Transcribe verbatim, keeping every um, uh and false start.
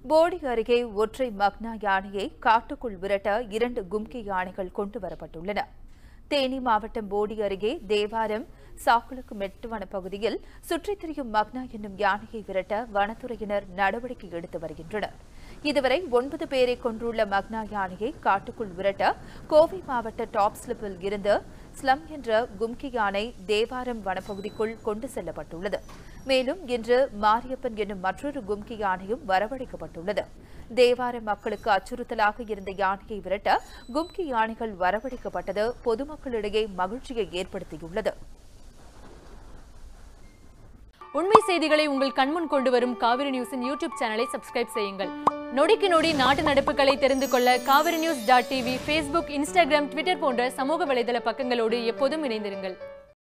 போடி அருகே ஒற்றை மக்னா யானையை காட்டுக்குள் விரட்ட இரண்டு கும்கி யானைகள் கொண்டு வரப்பட்டுள்ளன. தேனி மாவட்டம் போடி அருகே தேவாரம் சாக்குலுக்கு மெட்டு வனப்பகுதியில் சுற்றித் திரியும் மக்னா என்னும் யானையை விரட்ட வனத்துறையினர் நடவடிக்கை எடுத்து வருகின்றனர். இதுவரை ஒன்பது பேரை கொண்டுள்ள மக்னா யானையை காட்டுக்குள் விரட்ட கோவை மாவட்ட டாப் ஸ்லிப்பில் இருந்து ஸ்லம் என்ற கும்கி யானை தேவாரம் வனப்பகுதிக்குள் கொண்டு செல்லப்பட்டுள்ளது. மேலும் இன்று மாரியப்பன் என்னும் மற்றொரு கும்கி யானையும் வரவழைக்கப்பட்டுள்ளது. தேவாரம் மக்களுக்கு அச்சுறுத்தலாக இருந்த யானையை விரட்ட கும்கி யானைகள் வரவழைக்கப்பட்டது பொதுமக்களிடையே மகிழ்ச்சியை ஏற்படுத்தியுள்ளது. உண்மை செய்திகளை உங்கள் கண்முன் கொண்டு வரும் காவிரி நியூஸின் யூடியூப் சேனலை சப்ஸ்கிரைப் செய்யுங்கள். நொடிக்கு நொடி நாட்டு நடப்புகளை தெரிந்து கொள்ள Kaveri news dot TV, Facebook, Instagram, Twitter போன்ற சமூக வலைதள பக்கங்களோடு எப்போதும் இணைந்திருங்கள்.